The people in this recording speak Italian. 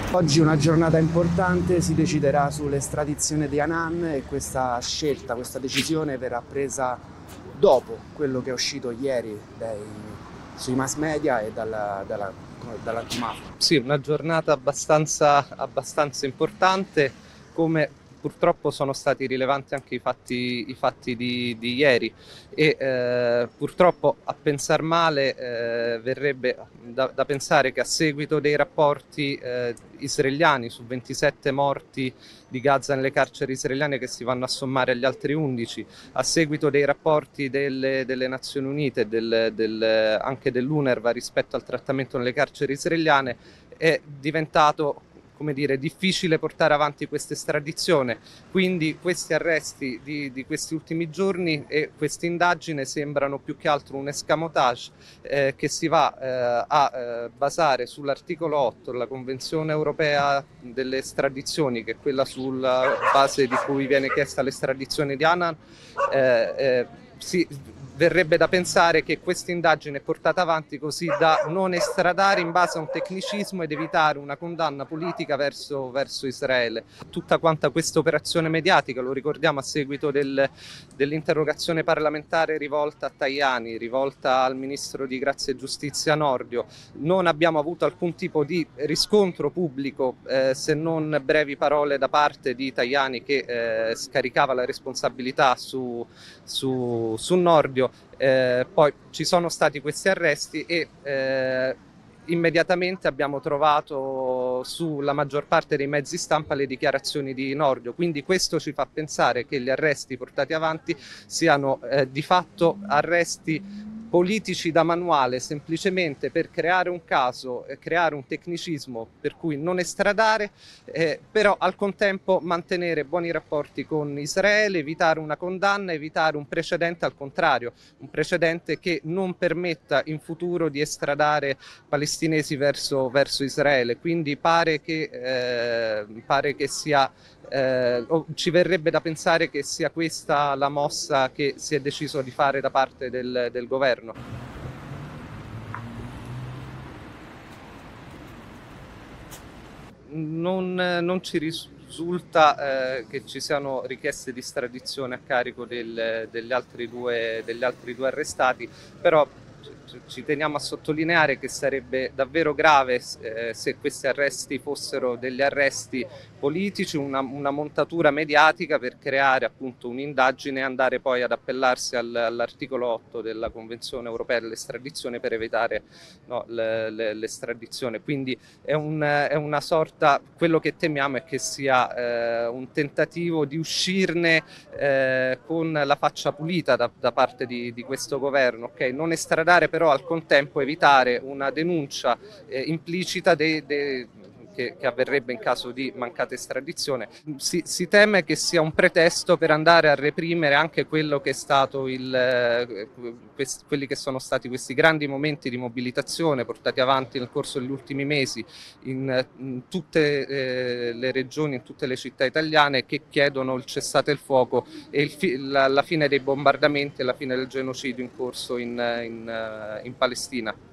Oggi è una giornata importante, si deciderà sull'estradizione di Hanan e questa scelta, questa decisione verrà presa dopo quello che è uscito ieri sui mass media e dall'antimafia. Sì, una giornata abbastanza importante, come purtroppo sono stati rilevanti anche i fatti di ieri e purtroppo a pensar male verrebbe da pensare che a seguito dei rapporti israeliani su 27 morti di Gaza nelle carceri israeliane che si vanno a sommare agli altri 11, a seguito dei rapporti delle Nazioni Unite e anche dell'UNRWA rispetto al trattamento nelle carceri israeliane, è diventato, come dire, difficile portare avanti questa estradizione. Quindi questi arresti di questi ultimi giorni e questa indagine sembrano più che altro un escamotage che si va a basare sull'articolo 8 della Convenzione Europea delle estradizioni, che è quella sulla base di cui viene chiesta l'estradizione di Hanan. Verrebbe da pensare che questa indagine è portata avanti così da non estradare in base a un tecnicismo ed evitare una condanna politica verso Israele. Tutta quanta questa operazione mediatica, lo ricordiamo a seguito dell'interrogazione parlamentare rivolta a Tajani, rivolta al ministro di Grazia e Giustizia Nordio, non abbiamo avuto alcun tipo di riscontro pubblico se non brevi parole da parte di Tajani che scaricava la responsabilità su Nordio. Poi ci sono stati questi arresti e immediatamente abbiamo trovato sulla maggior parte dei mezzi stampa le dichiarazioni di Nordio, quindi questo ci fa pensare che gli arresti portati avanti siano di fatto arresti politici da manuale, semplicemente per creare un caso, creare un tecnicismo per cui non estradare, però al contempo mantenere buoni rapporti con Israele, evitare una condanna, evitare un precedente al contrario, un precedente che non permetta in futuro di estradare palestinesi verso Israele. Quindi pare che sia ci verrebbe da pensare che sia questa la mossa che si è deciso di fare da parte del governo. Non ci risulta che ci siano richieste di estradizione a carico degli altri due arrestati, però ci teniamo a sottolineare che sarebbe davvero grave se questi arresti fossero degli arresti politici, una montatura mediatica per creare appunto un'indagine e andare poi ad appellarsi all'articolo 8 della Convenzione Europea dell'estradizione per evitare, no, l'estradizione. Quindi è una sorta, quello che temiamo è che sia un tentativo di uscirne con la faccia pulita da parte di questo governo, okay? Non estradare, però al contempo evitare una denuncia implicita che avverrebbe in caso di mancata estradizione. Si teme che sia un pretesto per andare a reprimere anche quello che è stato quelli che sono stati questi grandi momenti di mobilitazione portati avanti nel corso degli ultimi mesi in tutte le regioni, in tutte le città italiane, che chiedono il cessate il fuoco e la fine dei bombardamenti e la fine del genocidio in corso in Palestina.